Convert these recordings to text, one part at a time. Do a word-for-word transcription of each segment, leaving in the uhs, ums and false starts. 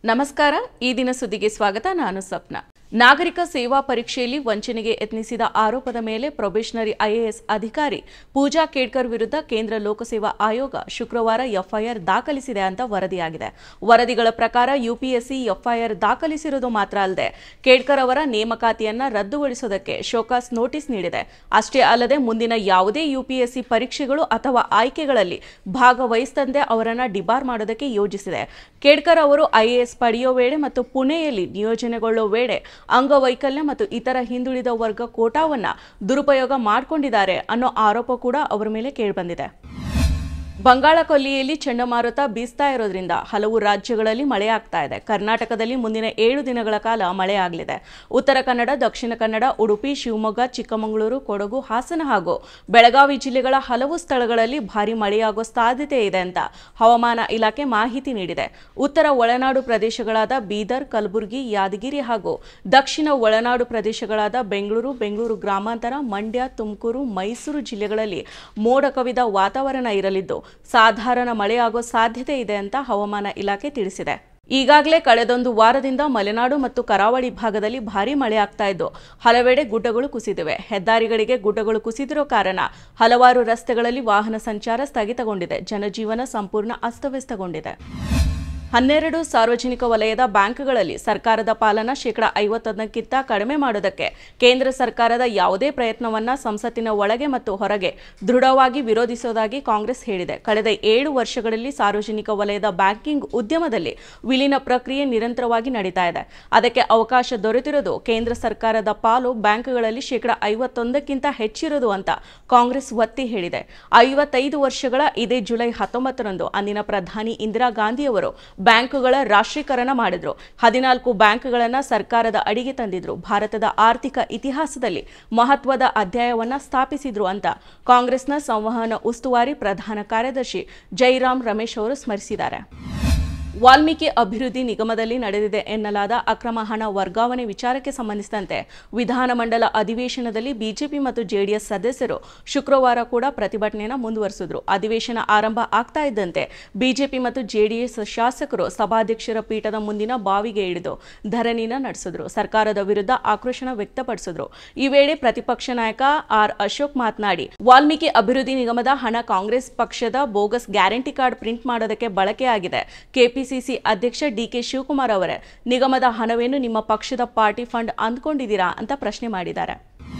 ನಮಸ್ಕಾರ ಈ ದಿನ ಸುದ್ದಿಗೆ ಸ್ವಾಗತ ನಾನು ಸ್ವಪ್ನ ನಾಗರಿಕ ಸೇವಾ ಪರೀಕ್ಷೆಯಲ್ಲಿ ವಂಚನೆಗೆ ಯತ್ನಿಸಿದ ಆರೋಪದ ಮೇಲೆ ಪ್ರೊಬೇಷನರಿ ಐಎಎಸ್ ಅಧಿಕಾರಿ ಪೂಜಾ ಕೇಡ್ಕರ್ ವಿರುದ್ಧ ಕೇಂದ್ರ ಲೋಕಸೇವಾ ಆಯೋಗ ಶುಕ್ರವಾರ ಎಫ್ಐಆರ್ ದಾಖಲಿಸಿದೆ ಅಂತ ವರದಿಯಾಗಿದೆ ವರದಿಗಳ ಪ್ರಕಾರ ಯುಪಿಎಸ್ಸಿ ಎಫ್ಐಆರ್ ದಾಖಲಿಸಿರುವುದು ಮಾತ್ರ ಅಲ್ಲದೆ ಕೇಡ್ಕರ್ ಅವರ ನೇಮಕಾತಿಯನ್ನ ರದ್ದುಗೊಳಿಸೋದಕ್ಕೆ ಶೋಕಾಸ್ ನೋಟಿಸ್ ನೀಡಿದೆ ಅಷ್ಟೇ ಅಲ್ಲದೆ ಮುಂದಿನ ಯಾವುದೇ ಯುಪಿಎಸ್ಸಿ ಪರೀಕ್ಷೆಗಳು ಅಥವಾ ಆಯ್ಕೆಗಳಲ್ಲಿ ಭಾಗವಹಿಸದಂತೆ ಅವರನ್ನು ಡಿಬಾರ್ ಮಾಡೋದಕ್ಕೆ ಯೋಜಿಸಿದೆ ಕೇಡ್ಕರ್ ಅವರು ಐಎಎಸ್ ಪಡೆಯುವ ವೇಳೆ ಮತ್ತು ಪುಣೆಯಲ್ಲಿ ನಿಯೋಜನೆಗೊಳ್ಳುವ ವೇಳೆ ಅಂಗವೈಕಲ್ಯ ಮತ್ತು ಇತರ ಹಿಂದುಳಿದ ವರ್ಗ ಕೋಟಾವನ್ನ ದುರುಪಯೋಗ ಮಾಡಿಕೊಂಡಿದ್ದಾರೆ ಅನ್ನೋ ಆರೋಪ ಕೂಡ ಅವರ ಮೇಲೆ ಕೇಳಿಬಂದಿದೆ ಬಂಗಾಳ ಕೊಲ್ಲಿಯಲ್ಲಿ ಚಂಡಮಾರುತ ಬೀಸ್ತಾ ಇರೋದ್ರಿಂದ ಹಲವು ರಾಜ್ಯಗಳಲ್ಲಿ ಮಳೆ ಆಗ್ತಾ ಇದೆ ಕರ್ನಾಟಕದಲ್ಲಿ ಮುಂದಿನ ಏಳು ದಿನಗಳ ಕಾಲ ಮಳೆ ಆಗಲಿದೆ ಉತ್ತರ ಕನ್ನಡ ದಕ್ಷಿಣ ಕನ್ನಡ ಉಡುಪಿ ಶಿವಮೊಗ್ಗ ಚಿಕ್ಕಮಗಳೂರು ಕೊಡಗು ಹಾಸನ ಹಾಗೂ ಬೆಳಗಾವಿ ಜಿಲ್ಲೆಗಳ ಹಲವು ಸ್ಥಳಗಳಲ್ಲಿ ಭಾರೀ ಮಳೆಯಾಗುವ ಸಾಧ್ಯತೆ ಇದೆ ಅಂತ ಹವಾಮಾನ ಇಲಾಖೆ ಮಾಹಿತಿ ನೀಡಿದೆ ಉತ್ತರ ಒಳನಾಡು ಪ್ರದೇಶಗಳಾದ ಬೀದರ್ ಕಲಬುರಗಿ ಯಾದಗಿರಿ ಹಾಗೂ ದಕ್ಷಿಣ ಒಳನಾಡು ಪ್ರದೇಶಗಳಾದ ಬೆಂಗಳೂರು ಬೆಂಗಳೂರು ಗ್ರಾಮಾಂತರ ಮಂಡ್ಯ ತುಮಕೂರು ಮೈಸೂರು ಜಿಲ್ಲೆಗಳಲ್ಲಿ ಮೋಡ ಕವಿದ ವಾತಾವರಣ ಇರಲಿದ್ದು ಸಾಧಾರಣ ಮಳೆಯಾಗುವ ಸಾಧ್ಯತೆ ಇದೆ ಅಂತ ಹವಾಮಾನ ಇಲಾಖೆ ತಿಳಿಸಿದೆ ಈಗಾಗಲೇ ಕಳೆದೊಂದು ವಾರದಿಂದ ಮಲೆನಾಡು ಮತ್ತು ಕರಾವಳಿ ಭಾಗದಲ್ಲಿ ಭಾರೀ ಮಳೆ ಆಗ್ತಾ ಇದ್ದು ಹಲವೆಡೆ ಗುಡ್ಡಗಳು ಕುಸಿದಿವೆ ಹೆದ್ದಾರಿಗಳಿಗೆ ಗುಡ್ಡಗಳು ಕುಸಿದಿರೋ ಕಾರಣ ಹಲವಾರು ರಸ್ತೆಗಳಲ್ಲಿ ವಾಹನ ಸಂಚಾರ ಸ್ಥಗಿತಗೊಂಡಿದೆ ಜನಜೀವನ ಸಂಪೂರ್ಣ ಅಸ್ತವ್ಯಸ್ತಗೊಂಡಿದೆ ಹನ್ನೆರಡು ಸಾರ್ವಜನಿಕ ವಲಯದ ಬ್ಯಾಂಕ್ಗಳಲ್ಲಿ ಸರ್ಕಾರದ ಪಾಲನ ಶೇಕಡಾ ಐವತ್ತೊಂದಕ್ಕಿಂತ ಕಡಿಮೆ ಮಾಡೋದಕ್ಕೆ ಕೇಂದ್ರ ಸರ್ಕಾರದ ಯಾವುದೇ ಪ್ರಯತ್ನವನ್ನ ಸಂಸತ್ತಿನ ಒಳಗೆ ಮತ್ತು ಹೊರಗೆ ದೃಢವಾಗಿ ವಿರೋಧಿಸುವುದಾಗಿ ಕಾಂಗ್ರೆಸ್ ಹೇಳಿದೆ ಕಳೆದ ಏಳು ವರ್ಷಗಳಲ್ಲಿ ಸಾರ್ವಜನಿಕ ವಲಯದ ಬ್ಯಾಂಕಿಂಗ್ ಉದ್ಯಮದಲ್ಲಿ ವಿಲೀನ ಪ್ರಕ್ರಿಯೆ ನಿರಂತರವಾಗಿ ನಡೀತಾ ಇದೆ ಅದಕ್ಕೆ ಅವಕಾಶ ದೊರೆತಿರೋದು ಕೇಂದ್ರ ಸರ್ಕಾರದ ಪಾಲು ಬ್ಯಾಂಕ್ಗಳಲ್ಲಿ ಶೇಕಡಾ ಐವತ್ತೊಂದಕ್ಕಿಂತ ಹೆಚ್ಚಿರೋದು ಅಂತ ಕಾಂಗ್ರೆಸ್ ಒತ್ತಿ ಹೇಳಿದೆ ಐವತ್ತೈದು ವರ್ಷಗಳ ಇದೇ ಜುಲೈ ಹತ್ತೊಂಬತ್ತರಂದು ಅಂದಿನ ಪ್ರಧಾನಿ ಇಂದಿರಾ ಗಾಂಧಿಯವರು ಬ್ಯಾಂಕುಗಳ ರಾಷ್ಟ್ರೀಕರಣ ಮಾಡಿದ್ರು ಹದಿನಾಲ್ಕು ಬ್ಯಾಂಕ್ಗಳನ್ನು ಸರ್ಕಾರದ ಅಡಿಗೆ ತಂದಿದ್ರು ಭಾರತದ ಆರ್ಥಿಕ ಇತಿಹಾಸದಲ್ಲಿ ಮಹತ್ವದ ಅಧ್ಯಾಯವನ್ನ ಸ್ಥಾಪಿಸಿದ್ರು ಅಂತ ಕಾಂಗ್ರೆಸ್ನ ಸಂವಹನ ಉಸ್ತುವಾರಿ ಪ್ರಧಾನ ಕಾರ್ಯದರ್ಶಿ ಜೈರಾಮ್ ರಮೇಶ್ ಅವರು ಸ್ಮರಿಸಿದ್ದಾರೆ ವಾಲ್ಮೀಕಿ ಅಭಿವೃದ್ಧಿ ನಿಗಮದಲ್ಲಿ ನಡೆದಿದೆ ಎನ್ನಲಾದ ಅಕ್ರಮ ಹಣ ವರ್ಗಾವಣೆ ವಿಚಾರಕ್ಕೆ ಸಂಬಂಧಿಸಿದಂತೆ ವಿಧಾನಮಂಡಲ ಅಧಿವೇಶನದಲ್ಲಿ ಬಿಜೆಪಿ ಮತ್ತು ಜೆಡಿಎಸ್ ಸದಸ್ಯರು ಶುಕ್ರವಾರ ಕೂಡ ಪ್ರತಿಭಟನೆಯನ್ನು ಮುಂದುವರೆಸಿದ್ರು ಅಧಿವೇಶನ ಆರಂಭ ಆಗ್ತಾ ಇದ್ದಂತೆ ಬಿಜೆಪಿ ಮತ್ತು ಜೆಡಿಎಸ್ ಶಾಸಕರು ಸಭಾಧ್ಯಕ್ಷರ ಪೀಠದ ಮುಂದಿನ ಬಾವಿಗೆ ಇಳಿದು ಧರಣಿನ ನಡೆಸಿದ್ರು ಸರ್ಕಾರದ ವಿರುದ್ಧ ಆಕ್ರೋಶ ವ್ಯಕ್ತಪಡಿಸಿದ್ರು ಈ ವೇಳೆ ಪ್ರತಿಪಕ್ಷ ನಾಯಕ ಆರ್ ಅಶೋಕ್ ಮಾತನಾಡಿ ವಾಲ್ಮೀಕಿ ಅಭಿವೃದ್ಧಿ ನಿಗಮದ ಹಣ ಕಾಂಗ್ರೆಸ್ ಪಕ್ಷದ ಬೋಗಸ್ ಗ್ಯಾರಂಟಿ ಕಾರ್ಡ್ ಪ್ರಿಂಟ್ ಮಾಡೋದಕ್ಕೆ ಬಳಕೆಯಾಗಿದೆ ಕೆಪಿಸಿ ಸಿಸಿ ಅಧ್ಯಕ್ಷ ಡಿಕೆ ಶಿವಕುಮಾರ್ ಅವರೇ ನಿಗಮದ ಹಣವೇನು ನಿಮ್ಮ ಪಕ್ಷದ ಪಾರ್ಟಿ ಫಂಡ್ ಅಂದ್ಕೊಂಡಿದ್ದೀರಾ ಅಂತ ಪ್ರಶ್ನೆ ಮಾಡಿದ್ದಾರೆ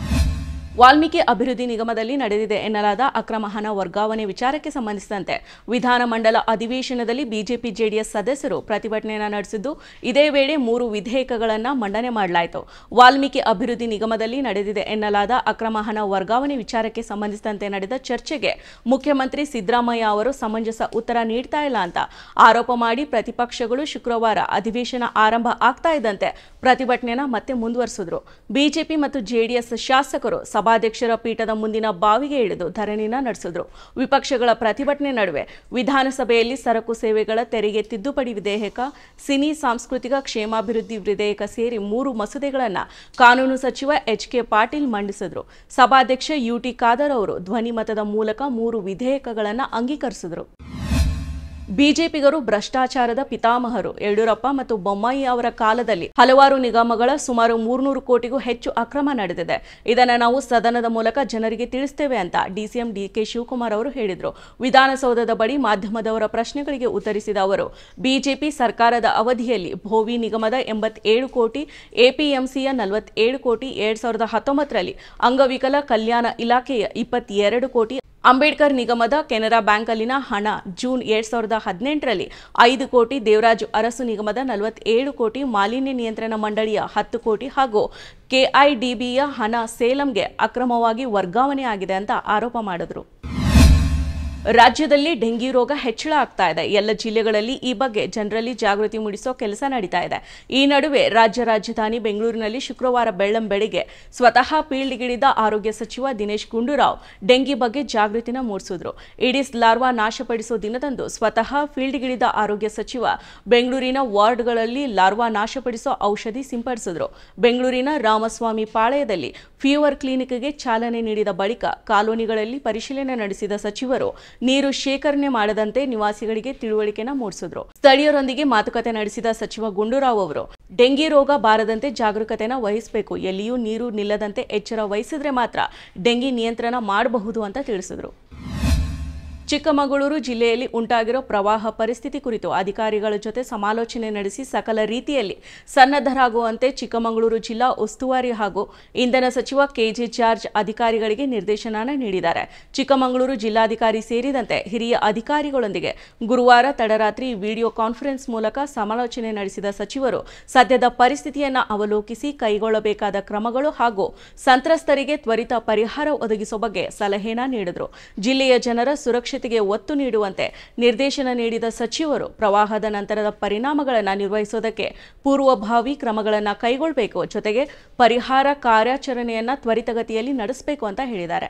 ವಾಲ್ಮೀಕಿ ಅಭಿವೃದ್ಧಿ ನಿಗಮದಲ್ಲಿ ನಡೆದಿದೆ ಎನ್ನಲಾದ ಅಕ್ರಮ ಹಣ ವರ್ಗಾವಣೆ ವಿಚಾರಕ್ಕೆ ಸಂಬಂಧಿಸಿದಂತೆ ವಿಧಾನಮಂಡಲ ಅಧಿವೇಶನದಲ್ಲಿ ಬಿಜೆಪಿ ಜೆಡಿಎಸ್ ಸದಸ್ಯರು ಪ್ರತಿಭಟನೆಯನ್ನು ನಡೆಸಿದ್ದು ಇದೇ ವೇಳೆ ಮೂರು ವಿಧೇಯಕಗಳನ್ನು ಮಂಡನೆ ಮಾಡಲಾಯಿತು ವಾಲ್ಮೀಕಿ ಅಭಿವೃದ್ಧಿ ನಿಗಮದಲ್ಲಿ ನಡೆದಿದೆ ಎನ್ನಲಾದ ಅಕ್ರಮ ಹಣ ವರ್ಗಾವಣೆ ವಿಚಾರಕ್ಕೆ ಸಂಬಂಧಿಸಿದಂತೆ ನಡೆದ ಚರ್ಚೆಗೆ ಮುಖ್ಯಮಂತ್ರಿ ಸಿದ್ದರಾಮಯ್ಯ ಅವರು ಸಮಂಜಸ ಉತ್ತರ ನೀಡ್ತಾ ಇಲ್ಲ ಅಂತ ಆರೋಪ ಮಾಡಿ ಪ್ರತಿಪಕ್ಷಗಳು ಶುಕ್ರವಾರ ಅಧಿವೇಶನ ಆರಂಭ ಆಗ್ತಾ ಇದ್ದಂತೆ ಪ್ರತಿಭಟನೆಯನ್ನು ಮತ್ತೆ ಮುಂದುವರೆಸಿದ್ರು ಬಿಜೆಪಿ ಮತ್ತು ಜೆಡಿಎಸ್ ಶಾಸಕರು ಸಭಾಧ್ಯಕ್ಷರ ಪೀಠದ ಮುಂದಿನ ಬಾವಿಗೆ ಇಳಿದು ಧರಣಿನ ನಡೆಸಿದ್ರು ವಿಪಕ್ಷಗಳ ಪ್ರತಿಭಟನೆ ನಡುವೆ ವಿಧಾನಸಭೆಯಲ್ಲಿ ಸರಕು ಸೇವೆಗಳ ತೆರಿಗೆ ತಿದ್ದುಪಡಿ ವಿಧೇಯಕ ಸಿನಿ ಸಾಂಸ್ಕೃತಿಕ ಕ್ಷೇಮಾಭಿವೃದ್ಧಿ ವಿಧೇಯಕ ಸೇರಿ ಮೂರು ಮಸೂದೆಗಳನ್ನು ಕಾನೂನು ಸಚಿವ ಎಚ್ ಕೆ ಪಾಟೀಲ್ ಮಂಡಿಸಿದ್ರು ಸಭಾಧ್ಯಕ್ಷ ಯುಟಿ ಖಾದರ್ ಅವರು ಧ್ವನಿಮತದ ಮೂಲಕ ಮೂರು ವಿಧೇಯಕಗಳನ್ನು ಅಂಗೀಕರಿಸಿದರು ಬಿಜೆಪಿಗರು ಭ್ರಷ್ಟಾಚಾರದ ಪಿತಾಮಹರು ಯಡಿಯೂರಪ್ಪ ಮತ್ತು ಬೊಮ್ಮಾಯಿ ಅವರ ಕಾಲದಲ್ಲಿ ಹಲವಾರು ನಿಗಮಗಳ ಸುಮಾರು ಮೂರ್ನೂರು ಕೋಟಿಗೂ ಹೆಚ್ಚು ಅಕ್ರಮ ನಡೆದಿದೆ ಇದನ್ನು ನಾವು ಸದನದ ಮೂಲಕ ಜನರಿಗೆ ತಿಳಿಸ್ತೇವೆ ಅಂತ ಡಿಸಿಎಂ ಡಿಕೆ ಶಿವಕುಮಾರ್ ಅವರು ಹೇಳಿದರು ವಿಧಾನಸೌಧದ ಬಳಿ ಮಾಧ್ಯಮದವರ ಪ್ರಶ್ನೆಗಳಿಗೆ ಉತ್ತರಿಸಿದ ಅವರು ಬಿಜೆಪಿ ಸರ್ಕಾರದ ಅವಧಿಯಲ್ಲಿ ಭೋವಿ ನಿಗಮದ ಎಂಬತ್ತೇಳು ಕೋಟಿ ಎಪಿಎಂಸಿಯ ನಲವತ್ತೇಳು ಕೋಟಿ ಎರಡ್ ಸಾವಿರದ ಹತ್ತೊಂಬತ್ತರಲ್ಲಿ ಅಂಗವಿಕಲ ಕಲ್ಯಾಣ ಇಲಾಖೆಯ ಇಪ್ಪತ್ತೆರಡು ಕೋಟಿ ಅಂಬೇಡ್ಕರ್ ನಿಗಮದ ಕೆನರಾ ಬ್ಯಾಂಕ್ ಅಲ್ಲಿನ ಹಣ ಜೂನ್ ಎರಡ್ ಸಾವಿರದ ಹದಿನೆಂಟರಲ್ಲಿ ಐದು ಕೋಟಿ ದೇವರಾಜು ಅರಸು ನಿಗಮದ ನಲವತ್ತೇಳು ಕೋಟಿ ಮಾಲಿನ್ಯ ನಿಯಂತ್ರಣ ಮಂಡಳಿಯ ಹತ್ತು ಕೋಟಿ ಹಾಗೂ ಕೆಐಡಿಬಿಯ ಹಣ ಸೇಲಂಗೆ ಅಕ್ರಮವಾಗಿ ವರ್ಗಾವಣೆ ಆಗಿದೆ ಅಂತ ಆರೋಪ ಮಾಡಿದರು ರಾಜ್ಯದಲ್ಲಿ ಡೆಂಗಿ ರೋಗ ಹೆಚ್ಚಳ ಆಗ್ತಾ ಇದೆ ಎಲ್ಲ ಜಿಲ್ಲೆಗಳಲ್ಲಿ ಈ ಬಗ್ಗೆ ಜನರಲ್ಲಿ ಜಾಗೃತಿ ಮೂಡಿಸೋ ಕೆಲಸ ನಡೀತಾ ಇದೆ ಈ ನಡುವೆ ರಾಜ್ಯ ರಾಜಧಾನಿ ಬೆಂಗಳೂರಿನಲ್ಲಿ ಶುಕ್ರವಾರ ಬೆಳ್ಳಂಬೆಳಗ್ಗೆ ಸ್ವತಃ ಫೀಲ್ಡ್ಗಿಳಿದ ಆರೋಗ್ಯ ಸಚಿವ ದಿನೇಶ್ ಗುಂಡೂರಾವ್ ಡೆಂಗಿ ಬಗ್ಗೆ ಜಾಗೃತಿನ ಮೂಡಿಸಿದ್ರು ಈಡಿಸ್ ಲಾರ್ವಾ ನಾಶಪಡಿಸೋ ದಿನದಂದು ಸ್ವತಃ ಫೀಲ್ಡ್ಗಿಳಿದ ಆರೋಗ್ಯ ಸಚಿವ ಬೆಂಗಳೂರಿನ ವಾರ್ಡ್ಗಳಲ್ಲಿ ಲಾರ್ವಾ ನಾಶಪಡಿಸೋ ಔಷಧಿ ಸಿಂಪಡಿಸಿದ್ರು ಬೆಂಗಳೂರಿನ ರಾಮಸ್ವಾಮಿ ಪಾಳ್ಯದಲ್ಲಿ ಫೀವರ್ ಕ್ಲಿನಿಕ್ಗೆ ಚಾಲನೆ ನೀಡಿದ ಬಳಿಕ ಕಾಲೋನಿಗಳಲ್ಲಿ ಪರಿಶೀಲನೆ ನಡೆಸಿದ ಸಚಿವರು ನೀರು ಶೇಖರಣೆ ಮಾಡದಂತೆ ನಿವಾಸಿಗಳಿಗೆ ತಿಳುವಳಿಕೆನ ಮೂಡಿಸಿದ್ರು. ಸ್ಥಳೀಯರೊಂದಿಗೆ ಮಾತುಕತೆ ನಡೆಸಿದ ಸಚಿವ ಗುಂಡೂರಾವ್ ಅವರು ಡೆಂಗಿ ರೋಗ ಬಾರದಂತೆ ಜಾಗರೂಕತೆನ ವಹಿಸಬೇಕು, ಎಲ್ಲಿಯೂ ನೀರು ನಿಲ್ಲದಂತೆ ಎಚ್ಚರ ವಹಿಸಿದ್ರೆ ಮಾತ್ರ ಡೆಂಗಿ ನಿಯಂತ್ರಣ ಮಾಡಬಹುದು ಅಂತ ತಿಳಿಸಿದರು. ಚಿಕ್ಕಮಗಳೂರು ಜಿಲ್ಲೆಯಲ್ಲಿ ಉಂಟಾಗಿರೋ ಪ್ರವಾಹ ಪರಿಸ್ಥಿತಿ ಕುರಿತು ಅಧಿಕಾರಿಗಳ ಜೊತೆ ಸಮಾಲೋಚನೆ ನಡೆಸಿ ಸಕಲ ರೀತಿಯಲ್ಲಿ ಸನ್ನದ್ಧರಾಗುವಂತೆ ಚಿಕ್ಕಮಗಳೂರು ಜಿಲ್ಲಾ ಉಸ್ತುವಾರಿ ಹಾಗೂ ಇಂಧನ ಸಚಿವ ಕೆಜೆ ಜಾರ್ಜ್ ಅಧಿಕಾರಿಗಳಿಗೆ ನಿರ್ದೇಶನ ನೀಡಿದ್ದಾರೆ. ಚಿಕ್ಕಮಗಳೂರು ಜಿಲ್ಲಾಧಿಕಾರಿ ಸೇರಿದಂತೆ ಹಿರಿಯ ಅಧಿಕಾರಿಗಳೊಂದಿಗೆ ಗುರುವಾರ ತಡರಾತ್ರಿ ವಿಡಿಯೋ ಕಾನ್ಫರೆನ್ಸ್ ಮೂಲಕ ಸಮಾಲೋಚನೆ ನಡೆಸಿದ ಸಚಿವರು ಸದ್ಯದ ಪರಿಸ್ಥಿತಿಯನ್ನು ಅವಲೋಕಿಸಿ ಕೈಗೊಳ್ಳಬೇಕಾದ ಕ್ರಮಗಳು ಹಾಗೂ ಸಂತ್ರಸ್ತರಿಗೆ ತ್ವರಿತ ಪರಿಹಾರ ಒದಗಿಸುವ ಬಗ್ಗೆ ಸಲಹೆನ ನೀಡಿದರು. ಜಿಲ್ಲೆಯ ಜನರ ಸುರಕ್ಷತೆ ಒತ್ತು ನೀಡುವಂತೆ ನಿರ್ದೇಶನ ನೀಡಿದ ಸಚಿವರು ಪ್ರವಾಹದ ನಂತರದ ಪರಿಣಾಮಗಳನ್ನು ನಿರ್ವಹಿಸುವುದಕ್ಕೆ ಪೂರ್ವಭಾವಿ ಕ್ರಮಗಳನ್ನು ಕೈಗೊಳ್ಳಬೇಕು, ಜೊತೆಗೆ ಪರಿಹಾರ ಕಾರ್ಯಾಚರಣೆಯನ್ನು ತ್ವರಿತಗತಿಯಲ್ಲಿ ನಡೆಸಬೇಕು ಅಂತ ಹೇಳಿದ್ದಾರೆ.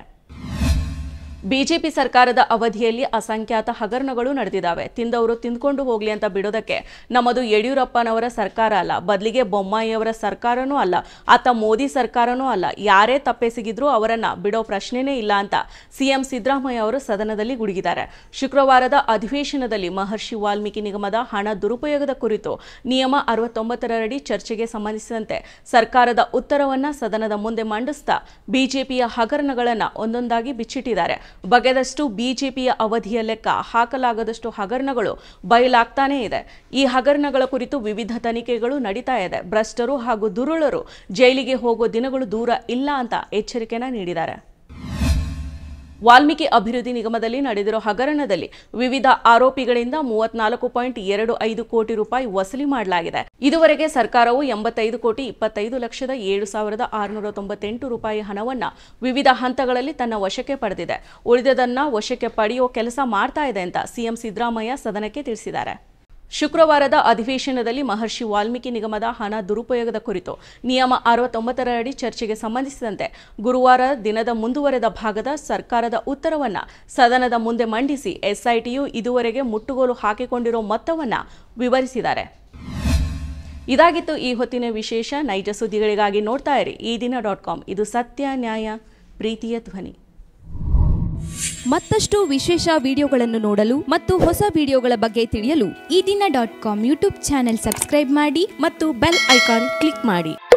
ಬಿಜೆಪಿ ಸರ್ಕಾರದ ಅವಧಿಯಲ್ಲಿ ಅಸಂಖ್ಯಾತ ಹಗರಣಗಳು ನಡೆದಿದ್ದಾವೆ. ತಿಂದವರು ತಿಂದ್ಕೊಂಡು ಹೋಗ್ಲಿ ಅಂತ ಬಿಡೋದಕ್ಕೆ ನಮ್ಮದು ಯಡಿಯೂರಪ್ಪನವರ ಸರ್ಕಾರ ಅಲ್ಲ, ಬದಲಿಗೆ ಬೊಮ್ಮಾಯಿಯವರ ಸರ್ಕಾರನೂ ಅಲ್ಲ, ಆತ ಮೋದಿ ಸರ್ಕಾರನೂ ಅಲ್ಲ. ಯಾರೇ ತಪ್ಪೆಸಗಿದ್ರೂ ಅವರನ್ನ ಬಿಡೋ ಪ್ರಶ್ನೆನೇ ಇಲ್ಲ ಅಂತ ಸಿಎಂ ಸಿದ್ದರಾಮಯ್ಯ ಅವರು ಸದನದಲ್ಲಿ ಗುಡುಗಿದ್ದಾರೆ. ಶುಕ್ರವಾರದ ಅಧಿವೇಶನದಲ್ಲಿ ಮಹರ್ಷಿ ವಾಲ್ಮೀಕಿ ನಿಗಮದ ಹಣ ದುರುಪಯೋಗದ ಕುರಿತು ನಿಯಮ ಅರವತ್ತೊಂಬತ್ತರಡಿ ಚರ್ಚೆಗೆ ಸಂಬಂಧಿಸಿದಂತೆ ಸರ್ಕಾರದ ಉತ್ತರವನ್ನ ಸದನದ ಮುಂದೆ ಮಂಡಿಸ್ತಾ ಬಿಜೆಪಿಯ ಹಗರಣಗಳನ್ನು ಒಂದೊಂದಾಗಿ ಬಿಚ್ಚಿಟ್ಟಿದ್ದಾರೆ. ಬಗೆದಷ್ಟು ಬಿಜೆಪಿಯ ಅವಧಿಯ ಲೆಕ್ಕ ಹಾಕಲಾಗದಷ್ಟು ಹಗರಣಗಳು ಬಯಲಾಗ್ತಾನೇ ಇದೆ. ಈ ಹಗರಣಗಳ ಕುರಿತು ವಿವಿಧ ತನಿಖೆಗಳು ನಡೀತಾ ಇದೆ. ಭ್ರಷ್ಟರು ಹಾಗೂ ದುರುಳರು ಜೈಲಿಗೆ ಹೋಗೋ ದಿನಗಳು ದೂರ ಇಲ್ಲ ಅಂತ ಎಚ್ಚರಿಕೆನ ನೀಡಿದ್ದಾರೆ. ವಾಲ್ಮೀಕಿ ಅಭಿವೃದ್ಧಿ ನಿಗಮದಲ್ಲಿ ನಡೆದಿರೋ ಹಗರಣದಲ್ಲಿ ವಿವಿಧ ಆರೋಪಿಗಳಿಂದ ಮೂವತ್ನಾಲ್ಕು ಪಾಯಿಂಟ್ ಎರಡು ಐದು ಕೋಟಿ ರೂಪಾಯಿ ವಸೂಲಿ ಮಾಡಲಾಗಿದೆ. ಇದುವರೆಗೆ ಸರ್ಕಾರವು ಎಂಬತ್ತೈದು ಕೋಟಿ ಇಪ್ಪತ್ತೈದು ಲಕ್ಷದ ಏಳು ಸಾವಿರದ ಆರುನೂರ ತೊಂಬತ್ತೆಂಟು ರೂಪಾಯಿ ಹಣವನ್ನ ವಿವಿಧ ಹಂತಗಳಲ್ಲಿ ತನ್ನ ವಶಕ್ಕೆ ಪಡೆದಿದೆ. ಉಳಿದದನ್ನ ವಶಕ್ಕೆ ಪಡೆಯುವ ಕೆಲಸ ಮಾಡ್ತಾ ಇದೆ ಅಂತ ಸಿಎಂ ಸಿದ್ದರಾಮಯ್ಯ ಸದನಕ್ಕೆ ತಿಳಿಸಿದ್ದಾರೆ. ಶುಕ್ರವಾರದ ಅಧಿವೇಶನದಲ್ಲಿ ಮಹರ್ಷಿ ವಾಲ್ಮೀಕಿ ನಿಗಮದ ಹಣ ದುರುಪಯೋಗದ ಕುರಿತು ನಿಯಮ ಅರವತ್ತೊಂಬತ್ತರಡಿ ಚರ್ಚೆಗೆ ಸಂಬಂಧಿಸಿದಂತೆ ಗುರುವಾರ ದಿನದ ಮುಂದುವರೆದ ಭಾಗದ ಸರ್ಕಾರದ ಉತ್ತರವನ್ನ ಸದನದ ಮುಂದೆ ಮಂಡಿಸಿ ಎಸ್ಐಟಿಯು ಇದುವರೆಗೆ ಮುಟ್ಟುಗೋಲು ಹಾಕಿಕೊಂಡಿರೋ ಮೊತ್ತವನ್ನ ವಿವರಿಸಿದ್ದಾರೆ. ಇದಾಗಿತ್ತು ಈ ಹೊತ್ತಿನ ವಿಶೇಷ. ನೈಜ ಸುದ್ದಿಗಳಿಗಾಗಿ ನೋಡ್ತಾ ಇರಿ ಈ ದಿನ ಡಾಟ್ ಕಾಮ್. ಇದು ಸತ್ಯ, ನ್ಯಾಯ, ಪ್ರೀತಿಯ ಧ್ವನಿ. ಮತ್ತಷ್ಟು ವಿಶೇಷ ವಿಡಿಯೋಗಳನ್ನು ನೋಡಲು ಮತ್ತು ಹೊಸ ವಿಡಿಯೋಗಳ ಬಗ್ಗೆ ತಿಳಿಯಲು Ee Dina dot com YouTube channel subscribe ಮಾಡಿ ಮತ್ತು ಬೆಲ್ ಐಕಾನ್ ಕ್ಲಿಕ್ ಮಾಡಿ.